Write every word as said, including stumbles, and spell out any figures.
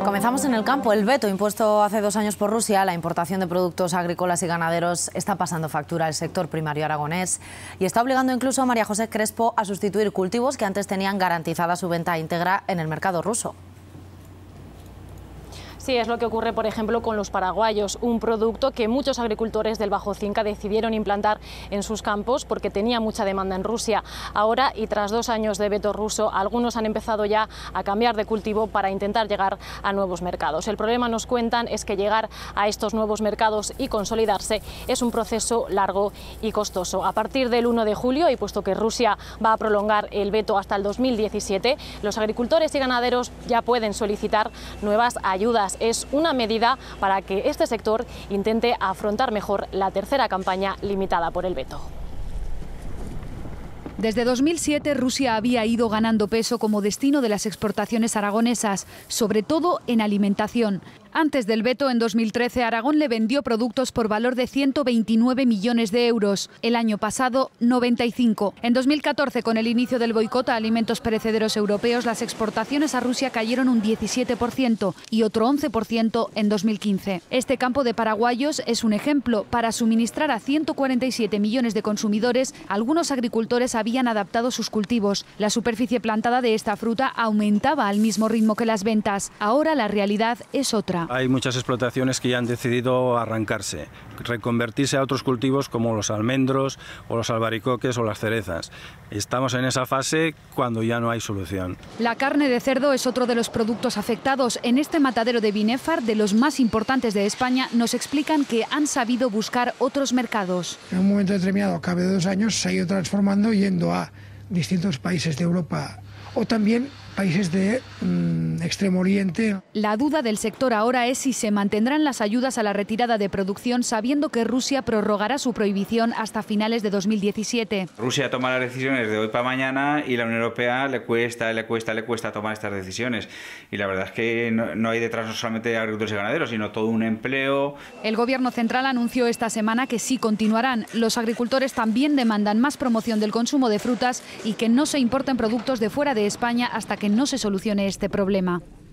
Comenzamos en el campo. El veto impuesto hace dos años por Rusia a la importación de productos agrícolas y ganaderos está pasando factura al sector primario aragonés y está obligando incluso a María José Crespo a sustituir cultivos que antes tenían garantizada su venta íntegra en el mercado ruso. Sí, es lo que ocurre, por ejemplo, con los paraguayos, un producto que muchos agricultores del Bajo Cinca decidieron implantar en sus campos porque tenía mucha demanda en Rusia. Ahora, y tras dos años de veto ruso, algunos han empezado ya a cambiar de cultivo para intentar llegar a nuevos mercados. El problema, nos cuentan, es que llegar a estos nuevos mercados y consolidarse es un proceso largo y costoso. A partir del uno de julio, y puesto que Rusia va a prolongar el veto hasta el dos mil diecisiete, los agricultores y ganaderos ya pueden solicitar nuevas ayudas. Es una medida para que este sector intente afrontar mejor la tercera campaña limitada por el veto. Desde dos mil siete, Rusia había ido ganando peso como destino de las exportaciones aragonesas, sobre todo en alimentación. Antes del veto, en dos mil trece, Aragón le vendió productos por valor de ciento veintinueve millones de euros. El año pasado, noventa y cinco. En dos mil catorce, con el inicio del boicot a alimentos perecederos europeos, las exportaciones a Rusia cayeron un diecisiete por ciento y otro once por ciento en dos mil quince. Este campo de paraguayos es un ejemplo. Para suministrar a ciento cuarenta y siete millones de consumidores, algunos agricultores habían adaptado sus cultivos. La superficie plantada de esta fruta aumentaba al mismo ritmo que las ventas. Ahora la realidad es otra. Hay muchas explotaciones que ya han decidido arrancarse, reconvertirse a otros cultivos como los almendros o los albaricoques o las cerezas. Estamos en esa fase cuando ya no hay solución. La carne de cerdo es otro de los productos afectados. En este matadero de Binéfar, de los más importantes de España, nos explican que han sabido buscar otros mercados. En un momento determinado, a cabo de dos años, se ha ido transformando yendo a distintos países de Europa o también países de mmm, Extremo Oriente. La duda del sector ahora es si se mantendrán las ayudas a la retirada de producción, sabiendo que Rusia prorrogará su prohibición hasta finales de dos mil diecisiete. Rusia toma las decisiones de hoy para mañana y la Unión Europea le cuesta, le cuesta, le cuesta tomar estas decisiones. Y la verdad es que no, no hay detrás no solamente agricultores y ganaderos, sino todo un empleo. El Gobierno central anunció esta semana que sí continuarán. Los agricultores también demandan más promoción del consumo de frutas y que no se importen productos de fuera de España hasta que no se solucione este problema.